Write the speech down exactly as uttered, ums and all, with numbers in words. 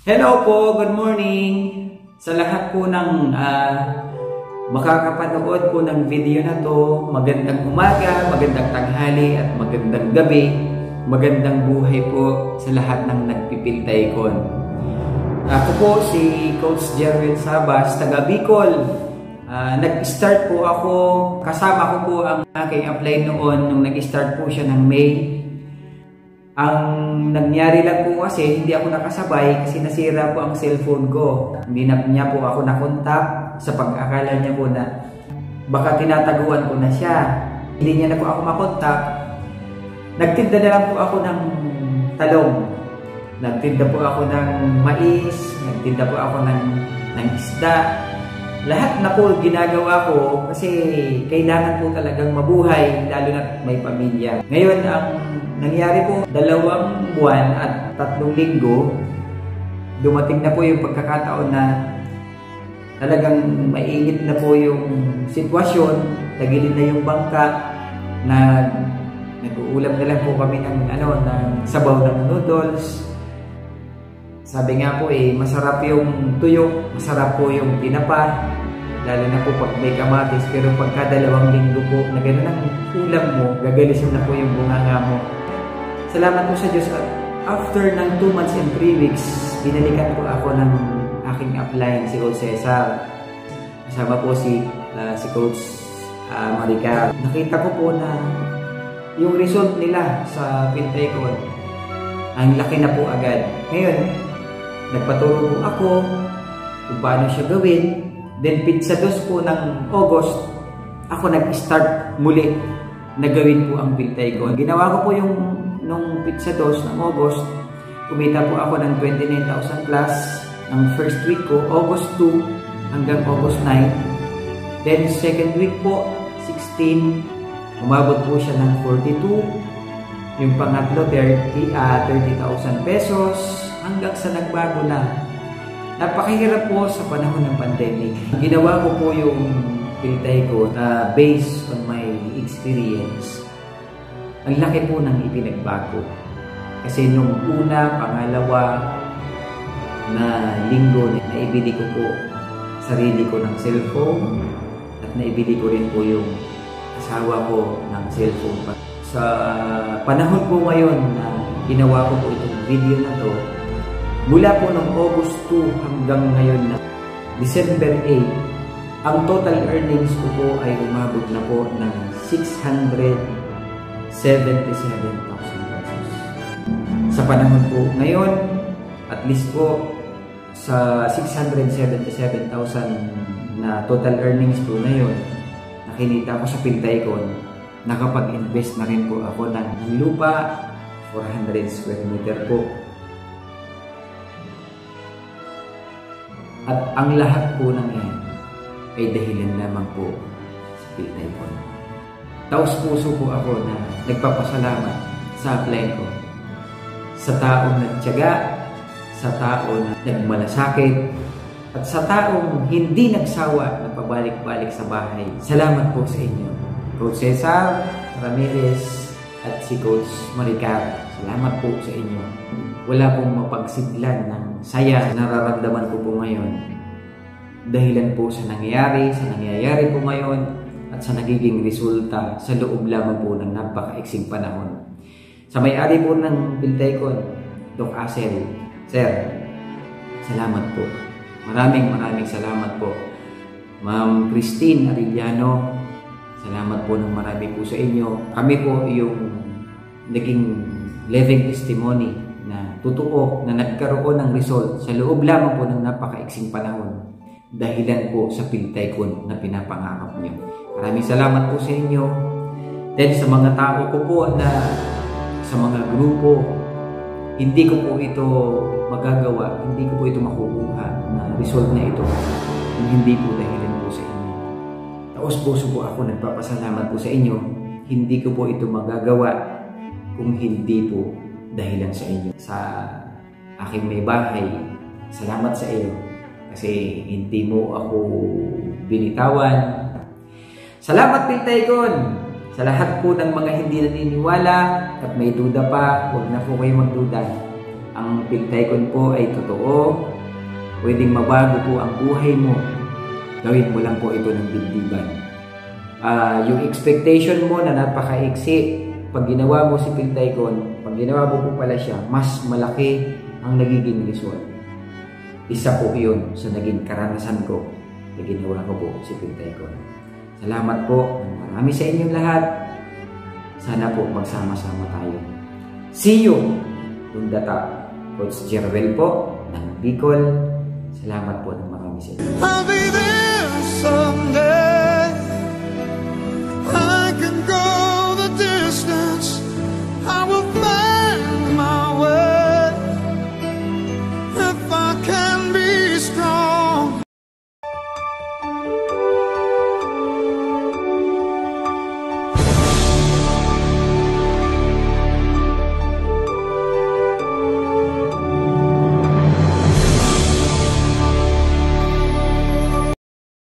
Hello po, good morning sa lahat po ng uh, makakapanood po ng video na to. Magandang umaga, magandang tanghali at magandang gabi. Magandang buhay po sa lahat ng nagpipiltaykon. Ako po si Coach Jerwel Sabas, taga Bicol. Uh, nag-start po ako, kasama ko po ang aking apply noon nung nag-start po siya ng May. Ang nangyari lang po kasi hindi ako nakasabay kasi nasira po ang cellphone ko. Hindi na niya po ako nakontak sa pag-akala niya po na baka tinataguan ko na siya. Hindi niya na po ako makontak. Nagtinda na lang po ako ng talong. Nagtinda po ako ng mais. Nagtinda po ako ng, ng isda. Lahat na po ginagawa ko kasi kailangan po talagang mabuhay lalo na may pamilya. Ngayon ang nangyari po dalawang buwan at tatlong linggo, dumating na po yung pagkakataon na talagang mainit na po yung sitwasyon, tagilid na yung bangka, na nag-uulam na lang po kami ng, ano, ng sabaw ng noodles. Sabi nga po eh, masarap yung tuyo, masarap po yung tinapa, lalo na po pag may kamatis, pero pagka dalawang linggo po na gano'n ang ulam mo, gagalisin na po yung bunganga mo. Salamat po sa Diyos at after ng two months and three weeks, binalikan po ako ng aking upline, si Coach Cesar. Kasama po si, uh, si Coach uh, Maricar. Nakita ko po na yung result nila sa Philtycoon, ang laki na po agad. Ngayon, nagpaturo po ako kung paano siya gawin. Then, pizza dos po ng August, ako nag-start muli na gawin po ang Philtycoon. Ginawa ko po yung nung pizza dos ng August, kumita po ako ng twenty-nine thousand plus ang first week ko, August two hanggang August nine. Then, second week po, sixteen, umabot po siya ng forty-two. Yung pangatlo, thirty thousand pesos. Hanggang sa nagbago na. Napakahirap po sa panahon ng pandemic. Ginawa ko po yung Philtycoon uh, based on my experience. Ang laki po ng ipinagbago. Kasi nung una, pangalawa na linggo na naibili ko po sarili ko ng cellphone at naibili ko rin po yung asawa ko ng cellphone. Sa panahon po ngayon na ginawa ko po itong video na to, mula po noong August two hanggang ngayon na December eight, ang total earnings ko po ay umabot na po ng six hundred seventy-seven thousand pesos. Sa panahon po ngayon, at least po sa six hundred seventy-seven thousand na total earnings po na yun, nakinita ko sa Philtycoon, nakapag-invest na rin po ako ng lupa, four hundred square meter po. At ang lahat po ng yan ay dahilan lamang po sa Philtycoon. Taos puso po ako na nagpapasalamat sa apply ko. Sa taong nagtiyaga, sa taong nagmalasakit, at sa taong hindi nagsawa na pabalik-balik sa bahay. Salamat po sa inyo. Coach Cesar Ramirez at si Coach Maricar. Salamat po sa inyo. Wala pong mapagsidlan ng saya nararamdaman ko po ngayon. Dahilan po sa nangyayari, sa nangyayari po ngayon, at sa nagiging resulta sa loob lamang po ng napaka-iksing panahon. Sa may-ari po ng Philtycoon, Doc Asel, Sir, salamat po. Maraming maraming salamat po. Ma'am Christine Arellano, salamat po ng marami po sa inyo. Kami po yung naging living testimony na totoo na nagkaroon ng result sa loob lamang po ng napaka-iksing panahon. Dahilan po sa Philtycoon na pinapangarap niyo. Maraming salamat po sa inyo. Then sa mga tao ko po na sa mga grupo, hindi ko po ito magagawa, hindi ko po ito makukuha na result na ito kung hindi po dahilan po sa inyo. Taos puso po ako nagpapasalamat po sa inyo. Hindi ko po ito magagawa kung hindi po dahilan sa inyo. Sa aking may bahay, salamat sa iyo kasi hindi mo ako binitawan. Salamat Philtycoon sa lahat po ng mga hindi naniniwala at may duda pa, huwag na po kayo magduda. ang Philtycoon po ay totoo. Pwedeng mabago po ang buhay mo. Gawin mo lang po ito ng dibdiban. Uh, yung expectation mo na napakaiksi, pag ginawa mo si Philtycoon, pag ginawa mo po pala siya, mas malaki ang nagiging result. Isa po yun sa naging karanasan ko na ginawa ko po si Philtycoon. Salamat po. Marami sa inyong lahat. Sana po magsama-sama tayo. See you on the top. Coach Jerwel po ng Bicol. Salamat po ng marami sa inyo. I'll be there someday.